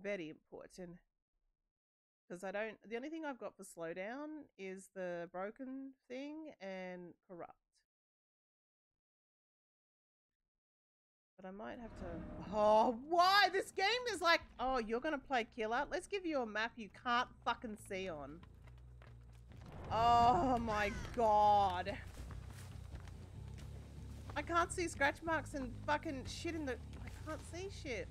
very important. Because I don't... The only thing I've got for slowdown is the broken thing and corrupt. But I might have to... Oh, why? This game is like... Oh, you're going to play killer? Let's give you a map you can't fucking see on. Oh my god. I can't see scratch marks and fucking shit in the... I can't see shit.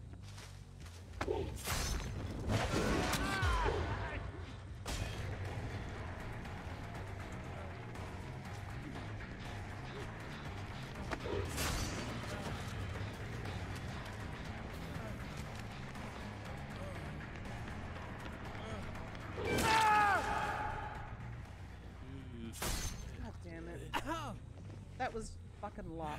God damn it. That was fucking luck.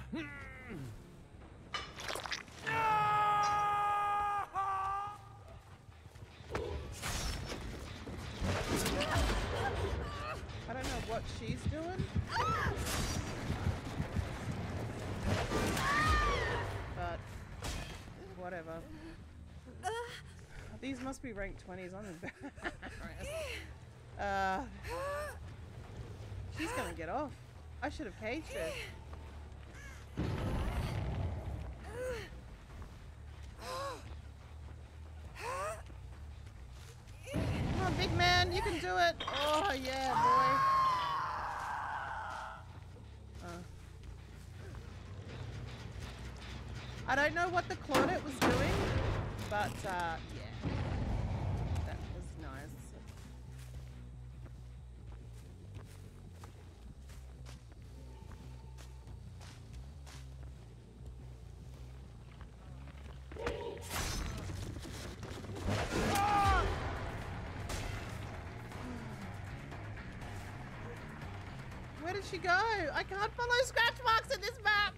I don't know what she's doing. But whatever. These must be rank 20s. I'm embarrassed. She's gonna get off. I should have caged her. Come on, big man, you can do it. Oh yeah, boy. I don't know what the Claudette was doing, but yeah, that was nice. Where did she go? I can't follow scratch marks in this map.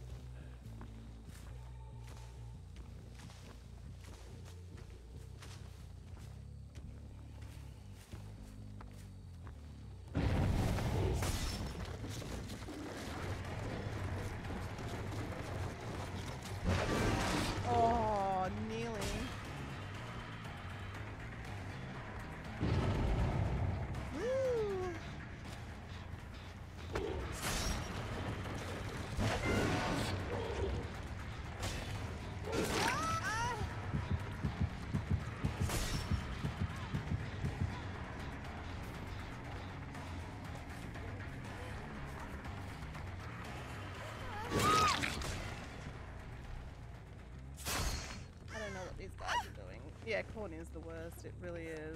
Oh, nearly. Woo. I don't know what these guys are doing. Yeah, corn is the worst. It really is.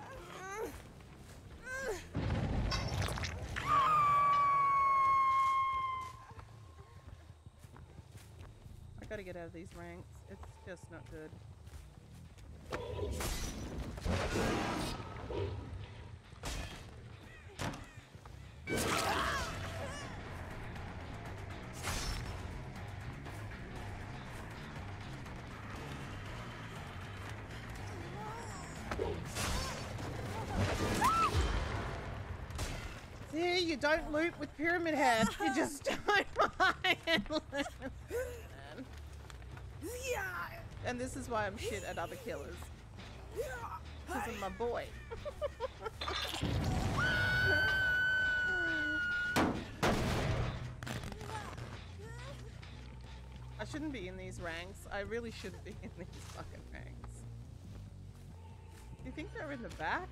I gotta get out of these ranks. It's just not good. See, you don't loop with Pyramid Head. You just don't handle it. And this is why I'm shit at other killers. Because of my boy. I shouldn't be in these ranks. I really shouldn't be in these fucking ranks. Do you think they're in the back?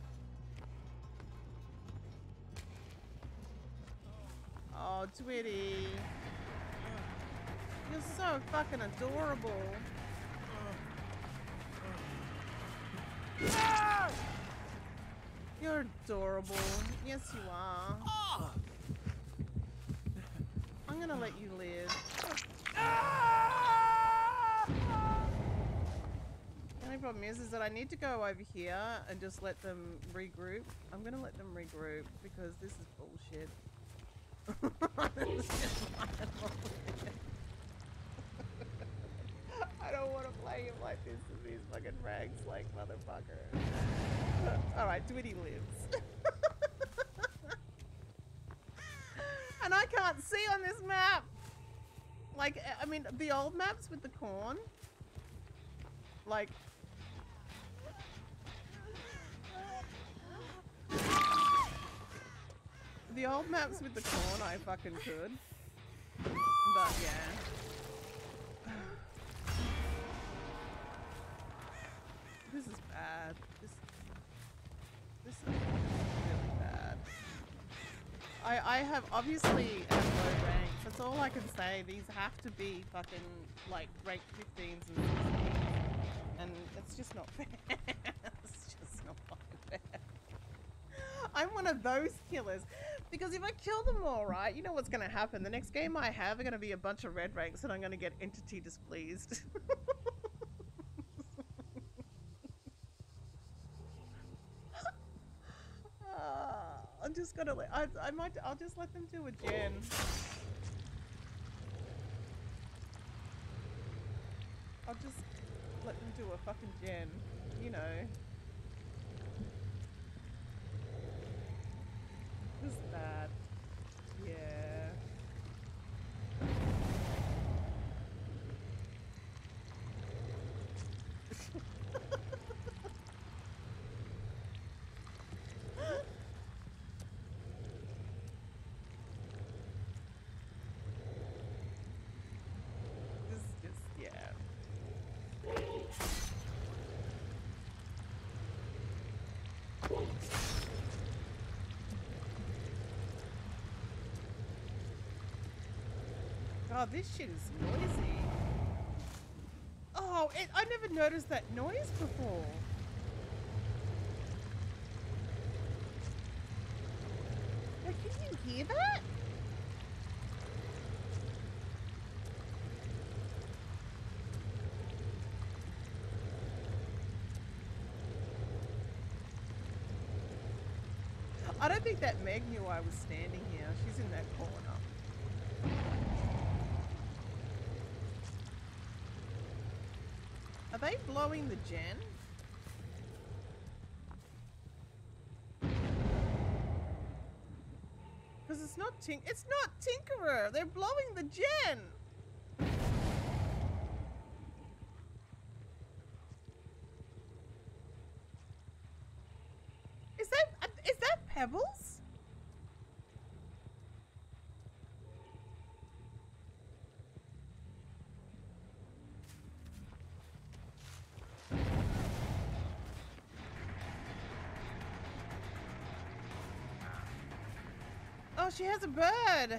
Oh, Twitty. You're so fucking adorable. You're adorable. Yes, you are. I'm gonna let you live. The only problem is that I need to go over here and just let them regroup. I'm gonna let them regroup because this is bullshit. I don't want to play him like this with these fucking rags, like motherfucker. Alright, Twitty lives. And I can't see on this map. Like, I mean, the old maps with the corn. Like, The old maps with the corn I fucking could. But yeah. This is bad. This is really bad. I have obviously at low ranks. That's all I can say. These have to be fucking like rank 15s and 16s. And it's just not fair. It's just not fucking fair. I'm one of those killers. Because if I kill them all, right, you know what's going to happen. The next game I have are going to be a bunch of red ranks and I'm going to get entity displeased. I'm just gonna I'll just let them do a gen. I'll just let them do a fucking gen, you know. This is bad. Yeah. God, this shit is noisy. Oh, I never noticed that noise before. Like, can you hear that? I don't think that Meg knew I was standing here. She's in that corner. Are they blowing the gen? Because it's not Tinkerer. They're blowing the gen. Is that Pebbles? Oh, she has a bird.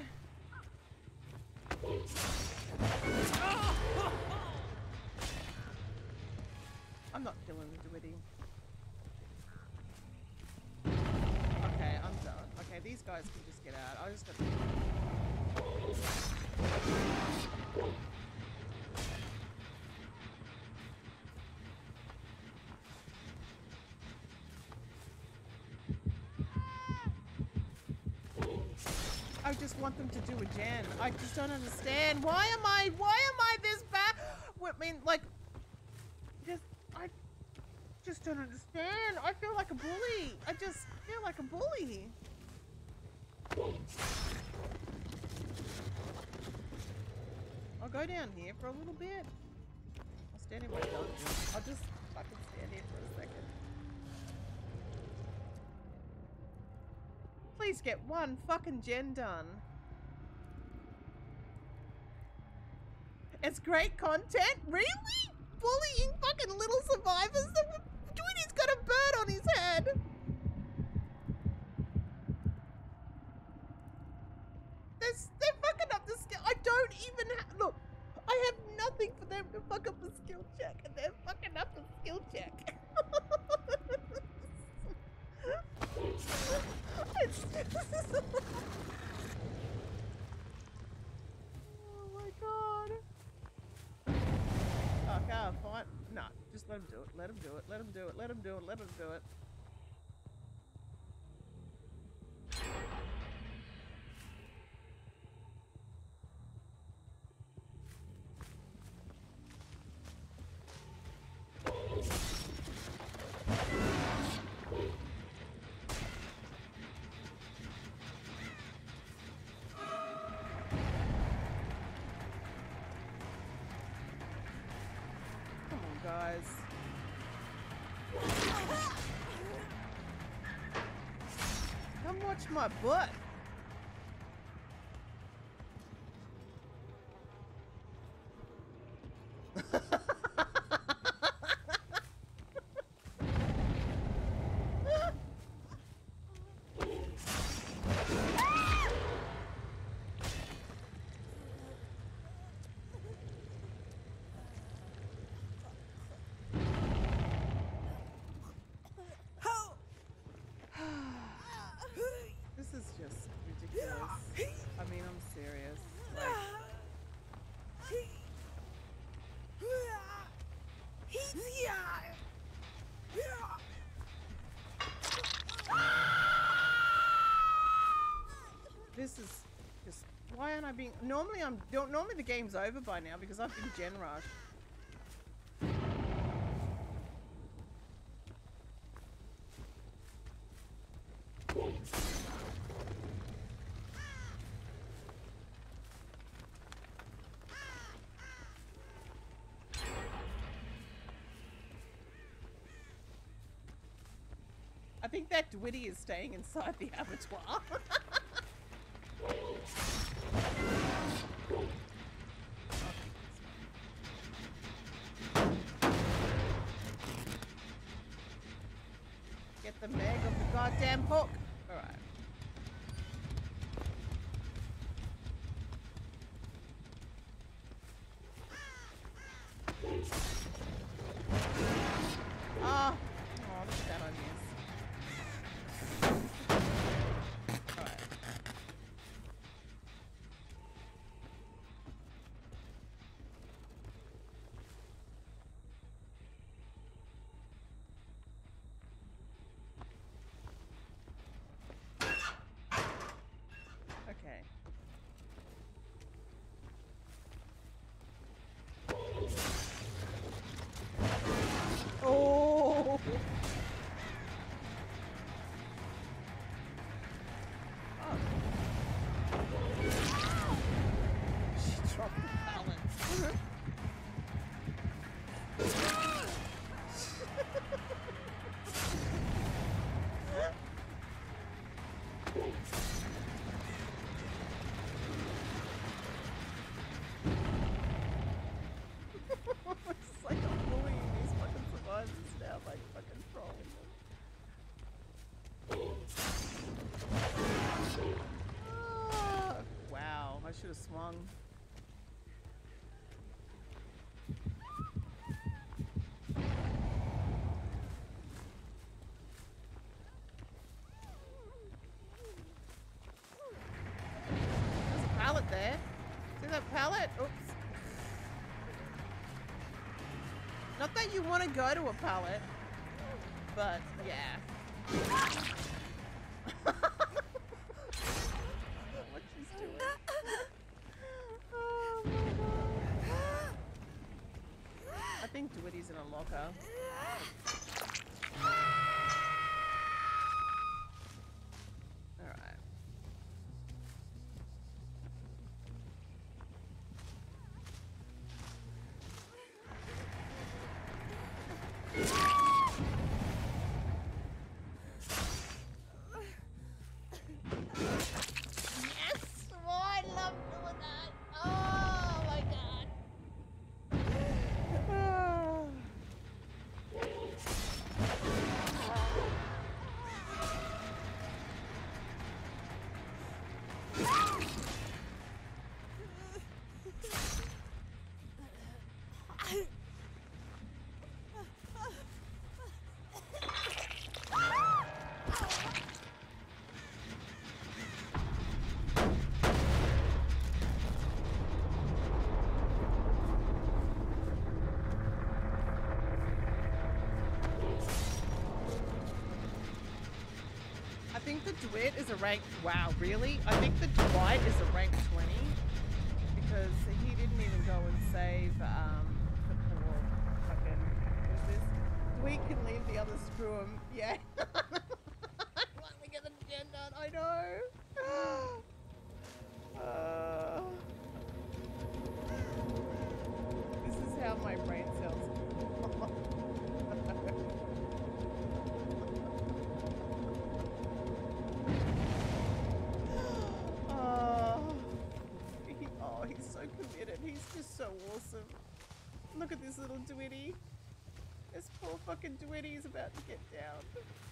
I'm not killing the Dwitty. Okay, I'm done. Okay, these guys can just get out. I just got to... I just want them to do a gen. I just don't understand. Why am I this bad? I mean, like, I just don't understand. I feel like a bully. I just feel like a bully. I'll go down here for a little bit. I'll stand in my dungeon. I'll just fucking stand here for a second. Please get one fucking gen done. It's great content? Really? Bullying fucking little survivors? Tweety's got a bird on his head. They're fucking up the skill. I don't even look, I have nothing for them to fuck up the skill check, and they're fucking up the skill check. Oh my god. Okay, fine. No, just let him do it. Let him do it. Let him do it. Let him do it. Let him do it. Guys. Come watch my butt. why aren't I being... Normally normally the game's over by now because I've been gen rushed. I think that Dwitty is staying inside the abattoir. Get the meg of the goddamn hook. Alright. Oh, look at that I missed. Alright. Okay. Oh! She dropped the balance. It's like I'm bullying these fucking survivors now by fucking trolling them. Ah, wow, I should have swung. There's a pallet there. See that pallet? Oops. Not that you want to go to a pallet, but yeah. What she's doing. Oh my god. I think Dwitty's in a locker. Alright. Yes! Oh, I love doing that. Oh my god. I think the Dwight is a rank... Wow, really? I think the Dwight is a rank 20 because he didn't even go and save the poor fucking... Who's this? Dwight can leave the others screw him. Yeah. Finally get the gen done. I know. This is how my brain cells... Oh, he's so committed. He's just so awesome. Look at this little Dwitty. This poor fucking Dwitty is about to get down.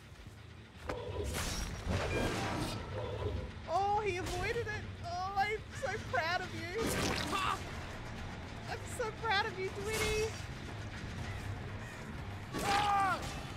Oh, he avoided it. Oh, I'm so proud of you. I'm so proud of you, Dwitty. Ah!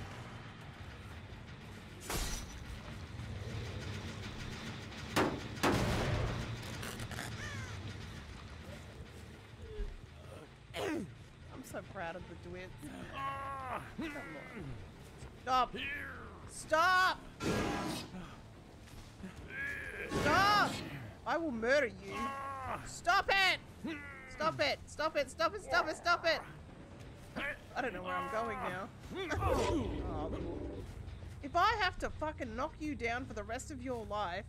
I'm so proud of the Dwits. Come on. Stop! Stop! Stop! I will murder you. Stop it! Stop it! Stop it! Stop it! Stop it! Stop it! I don't know where I'm going now. Oh, cool. If I have to fucking knock you down for the rest of your life.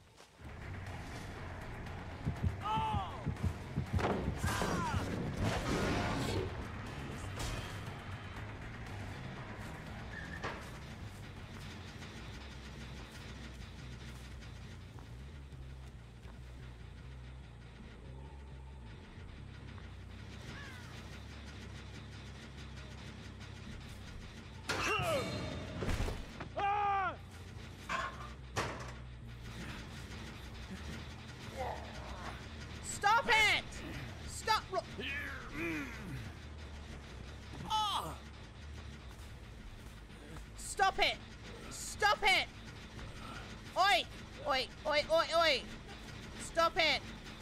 Stop it! Stop! Stop it! Stop it! Oi! Oi! Oi! Oi! Oi! Stop it!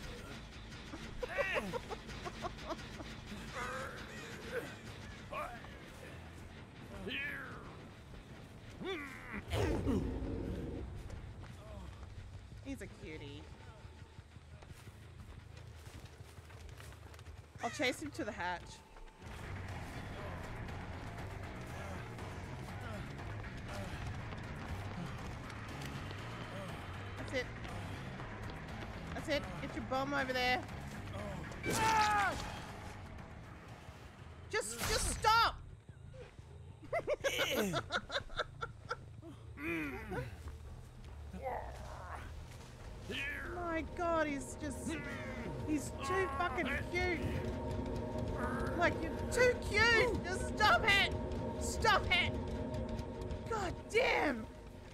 He's a cutie. I'll chase him to the hatch. That's it. That's it. Get your bum over there. Just stop! My God, he's too fucking cute. Like, you're too cute. Just stop it. Stop it. God damn.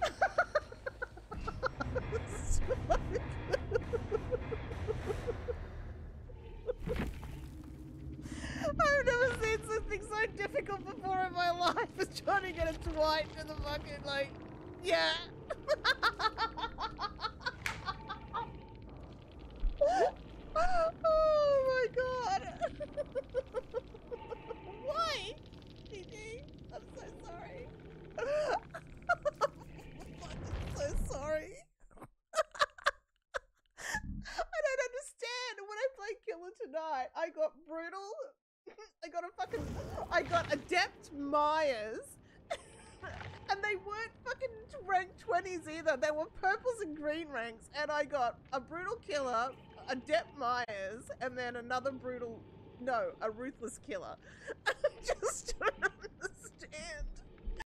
I've never seen something so difficult before in my life as trying to get a Dwight to the fucking, like, yeah. Oh my God. Why? DD, I'm so sorry. I'm so sorry. I don't understand. When I played Killer tonight, I got brutal. I got Adept Myers. And they weren't fucking rank 20s either. They were purples and green ranks. And I got a brutal killer, Adept Myers, and then another a ruthless killer. I just don't understand.